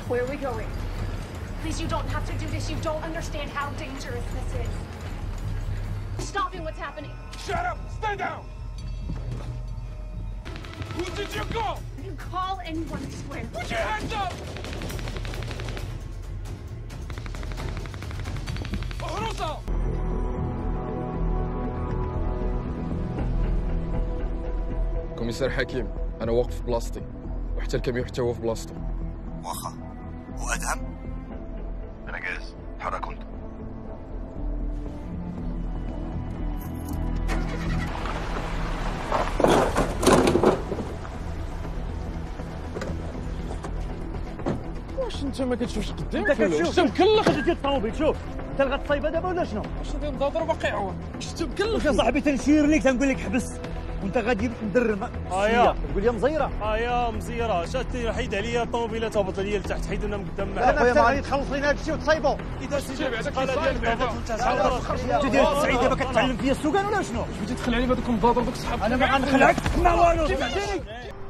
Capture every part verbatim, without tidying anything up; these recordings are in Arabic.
Where are we going? Please, you don't have to do this. You don't understand how dangerous this is. Stopping what's happening. Shut up! Stay down! Who did you call? If you call anyone, I swear. Put your hands up! اهرسوا! كوميسار حكيم، أنا واقف في بلاصتي وحتى الكاميو حتى هو في بلاصتو. واخا وأدهم؟ أنا جاهز، اتحركوا انتوا. واش انت ما كتشوفش قدامك؟ انت كتشوف شتو مكلخ اش ديال الطوموبيل. شوف انت الغتصايبه دابا ولا شنو؟ واش غادي نضرب باقي عوض؟ شتو مكلخ يا صاحبي تنشير ليك تنقول لك حبس وانت غادي ندرم. ايا تقول لي مزيره. ايا مزيره. شاتي حيد عليا الطوموبيلات هبط ليا لتحت، حيد لنا من قدام. لا خويا ما غادي تخلص لينا هذا الشيء وتصايبو. اذا سيدي القاله ديال الكافات انت انت داير السعيد دابا كتعلم فيا السوقان ولا شنو؟ واش بغيتي تخلعني بهذوك المضاضر دوك الصحاب؟ انا ما غنخلعك ما والو. سمعتيني؟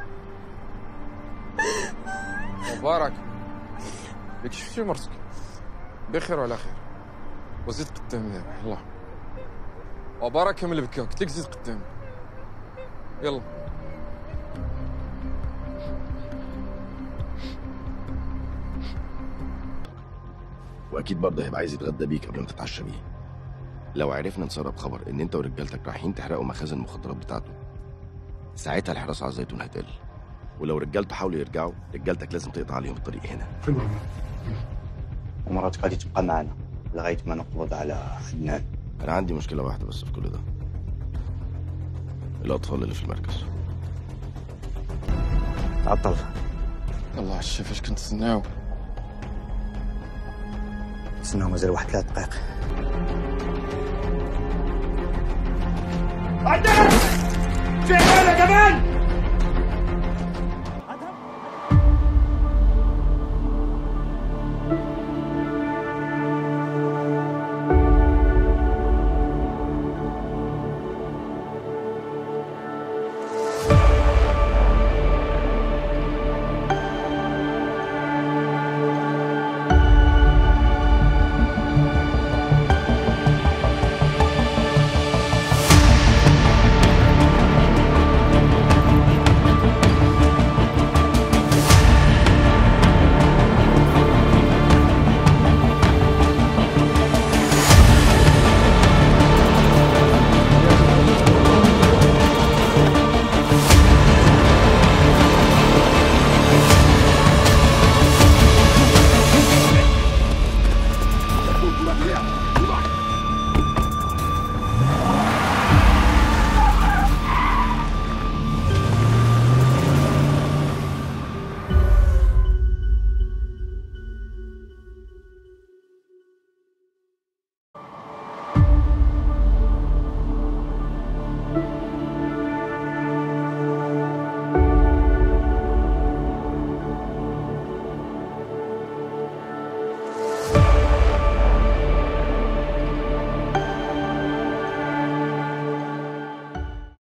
مبارك ياك شفتي مرتك بخير وعلى خير، وزيد قدام دابا يلاه. وبارك من البكا قلت لك زيد قدام يلا. واكيد برضه هيبقى عايز يتغدى بيك قبل ما تتعشى بيه. لو عرفنا نسرب خبر ان انت ورجالتك رايحين تحرقوا مخازن المخدرات بتاعته، ساعتها الحراسه على الزيتون هتقل، ولو رجالته حاولوا يرجعوا رجالتك لازم تقطع عليهم الطريق هنا. ومراتك غادي تبقى معنا لغايه ما نقبض على عدنان. انا عندي مشكله واحده بس في كل ده، الاطفال اللي في المركز. تعطل. يلا على الشيف، اش كنتسناو؟ تسناو مازال واحد ثلاث دقائق. عدنان